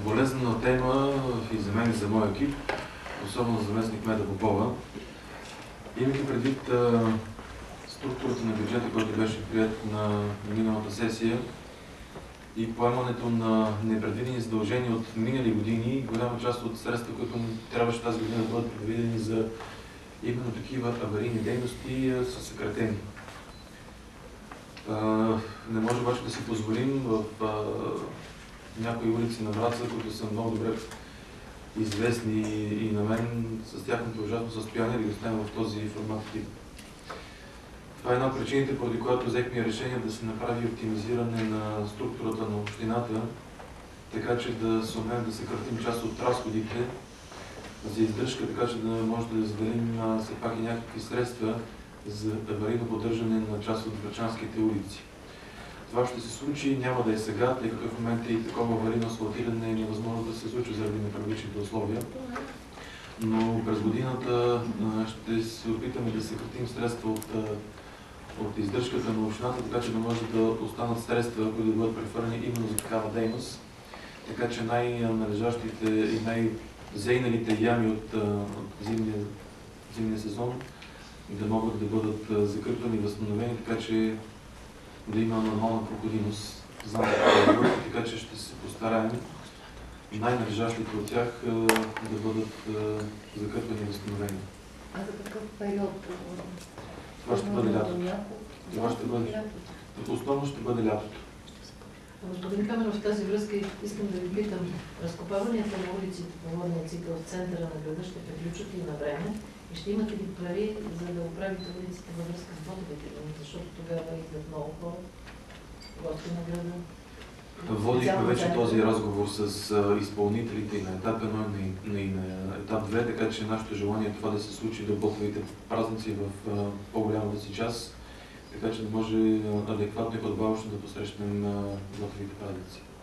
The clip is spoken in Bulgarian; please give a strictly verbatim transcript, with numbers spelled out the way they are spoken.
болезнена тема и за мен и за моя екип, особено заместник кмета Попова. Имайки предвид а, структурата на бюджета, който беше прият на миналата сесия и поемането на непредвидени задължения от минали години, голяма част от средства, които трябваше тази година да бъдат предвидени за именно такива аварийни дейности, са съкратени. Uh, не може обаче да си позволим в uh, някои улици на Враца, които са много добре известни и на мен с тяхното ужасно състояние, да ги оставим в този формат. Това е една от причините, поради която взехме решение да се направи оптимизиране на структурата на общината, така че да се умеем да съкратим част от разходите за издръжка, така че да може да заделим все пак и някакви средства за аварийно поддържане на част от врачанските улици. Това ще се случи, няма да е сега, тъй като в момента и такова аварийно асфалтиране е невъзможно да се случи заради непривичните условия. Но през годината ще се опитаме да съкратим средства от, от издръжката на общината, така че да може да останат средства, които да бъдат прехвърлени именно за такава дейност. Така че най-належащите и най-зейналите ями от, от зимния, зимния сезон да могат да бъдат закърпани и възстановени, така че да има нормална проходимост. Знам да е, така че ще се постараем най-належащите от тях да бъдат закърпани и възстановени. А за какъв период? Това ще бъде лятото. Това ще бъде. Основно ще бъде лятото. Господин Каменов, в тази връзка искам да ви питам, разкопаванията на улиците по водния цикъл в центъра на града ще приключат ли на време и ще имате ли пари, за да оправите улиците във връзка с водовете, защото тогава идват много хора, гости на града? Водихме вече този разговор с изпълнителите и на етап едно и на етап две, така че нашето желание е това да се случи до Ботовите празници в по-голямата си част, така че да може адекватно и подбаващо да посрещнем Ботовите празници.